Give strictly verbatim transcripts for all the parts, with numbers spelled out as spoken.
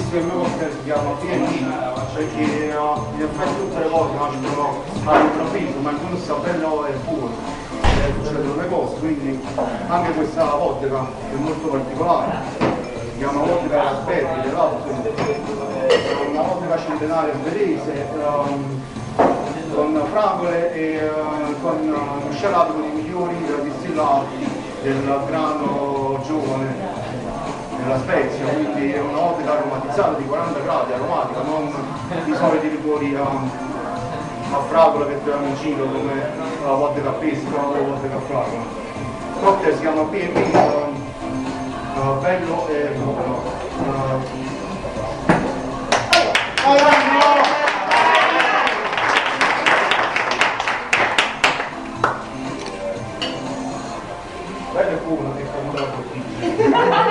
visto che il mio cocktail si chiama P and B, perché uh, in effetti tutte le cose nascono all'improvviso, ma il gusto sta bello e puro, e succedono le cose, quindi anche questa vodka è molto particolare, si chiama vodka raspberry dell'altro, una vodka centenaria svedese, um, con fragole e uh, con uh, miscelato con i migliori distillati del grano giovane nella Spezia, quindi è una vodka aromatizzata di quaranta gradi, aromatica, non i soliti liquori a, a fragola che troviamo in giro come la vodka a pesca o la vodka a fragola. Il cocktail si chiama P and B, uh, uh, bello e buono. Uh, bello e buono, che è una bottiglia.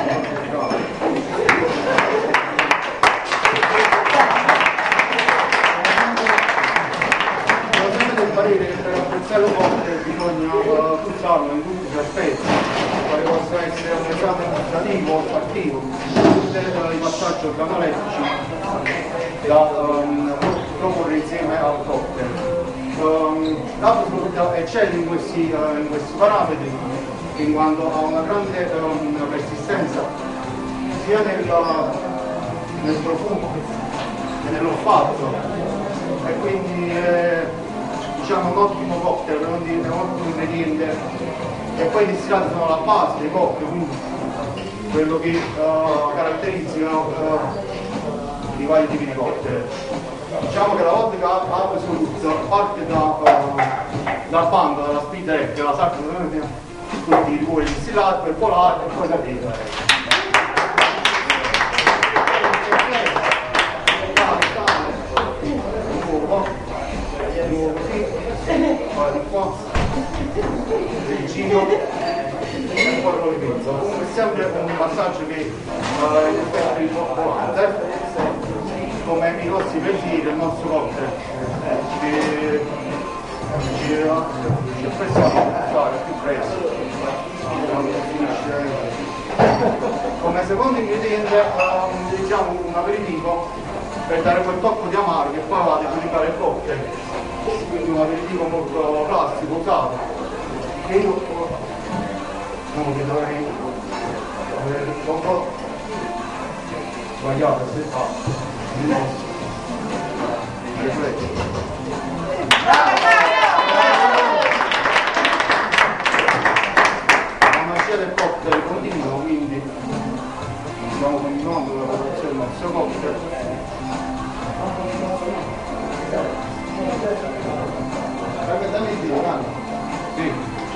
Parere che per apprezzare un cocktail bisogna uh, puzzarlo in tutti gli aspetti, quale possa essere un esame gustativo o olfattivo, tutti uh, i passaggi organolettici da um, proporre insieme al cocktail. Um, L'Absolut eccelle in questi, uh, in questi parametri, in quanto ha una grande um, persistenza sia nel, nel profumo che nell'olfatto, e quindi eh, diciamo un ottimo cocktail, per non dire un ottimo ingrediente, e poi i distillati sono la base dei cocktail, quindi quello che uh, caratterizzano uh, i vari tipi di cocktail. Diciamo che la vodka Absolut parte da, uh, dal bando, dalla speed egg, la sacca tutti i liquori distillati per polare e poi da dire. Poi di qua il giro e poi lo ripenso. Comunque sempre un passaggio che uh, in effetti è importante, come i nostri pensieri del nostro cocktail che ci ci apprezziamo a fare più presto quando finisce. Come secondo ingrediente um, utilizziamo un aperitivo per dare quel tocco di amaro che poi va ad equilibrare il cocktail, quindi un aperitivo molto classico, usato, che io non che dovrei avere un po' sbagliato se fa il nostro la magia del cocktail continua, quindi stiamo continuando la produzione del nostro cocktail. Sì.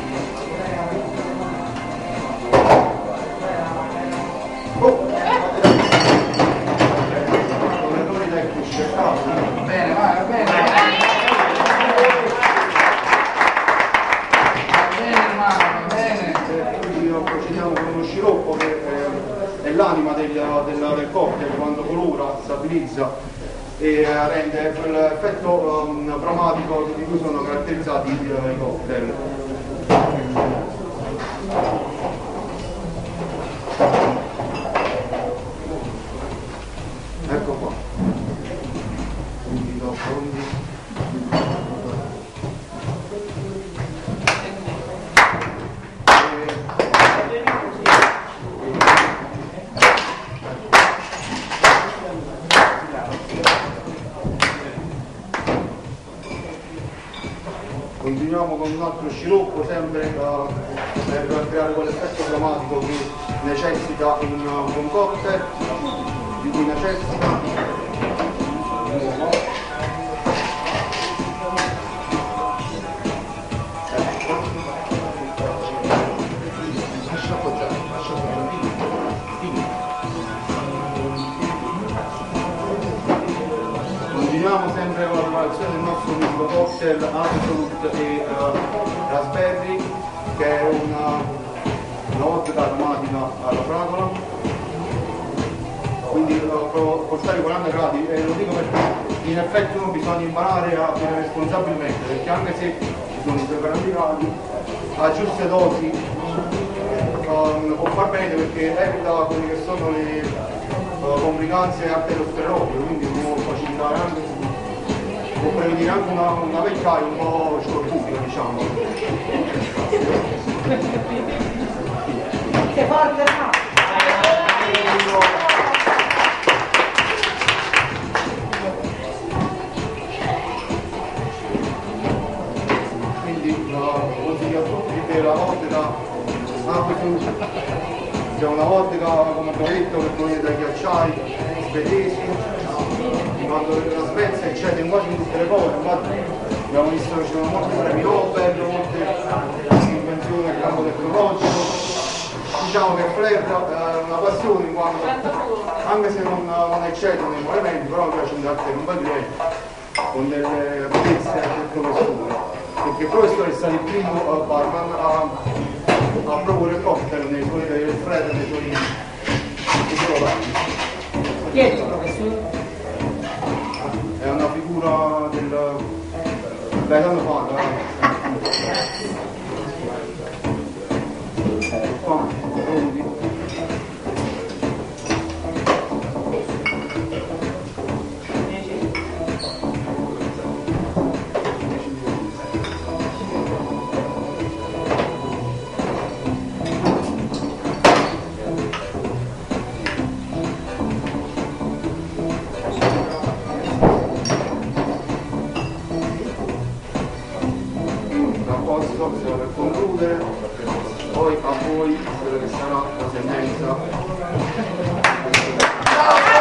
Oh. Operatori tecnici, bene, vai, va bene. Va bene, hermano, va bene. Quindi procediamo con uno sciroppo che è l'anima del, del, del cocktail, quando colora, stabilizza e rende quell'effetto um, aromatico di cui sono caratterizzati uh, i cocktail. Ecco qua. Quindi dopo quindi continuiamo con un altro sciroppo, sempre uh, per creare quell'effetto aromatico che necessita un, un cocktail, di cui necessita di nuovo. Ecco. Lascia appoggiare, lascia appoggiare. Continuiamo sempre con la preparazione del nostro unico cocktail Absolut e uh, Raspberry, che è una, una vodka aromatica alla fragola, quindi uh, costare quaranta gradi, e lo dico perché in effetti uno bisogna imparare a bere responsabilmente, perché anche se ci sono i suoi quaranta gradi, a giuste dosi um, può far bene, perché evita quelle che sono le uh, complicanze arteriosklerotiche, quindi può facilitare anche, può prevenire anche una, una vecchiaia un po' scorbutica, diciamo. Che forte, no? Consiglio a tutti che la vodka, anche se c'è una vodka, come abbiamo detto, che proviene dai ghiacciai svedesi, quando la Svezia eccede quasi in tutte le cose, infatti abbiamo visto che ci sono molti premi Nobel, molte invenzioni nel campo tecnologico. Diciamo che Flair è una passione in quanto, anche se non, non eccede nei movimenti, però mi piace andare un bel livello con delle abilità del professore. Perché il professore è stato il primo uh, barman a, a proporre il cocktail nei suoi del freddo, nei suoi locali. Chi è il tuo professore? È una figura del Gaetano Fata. Qua, pronti? Per concludere, poi a voi quello che sarà la sentenza.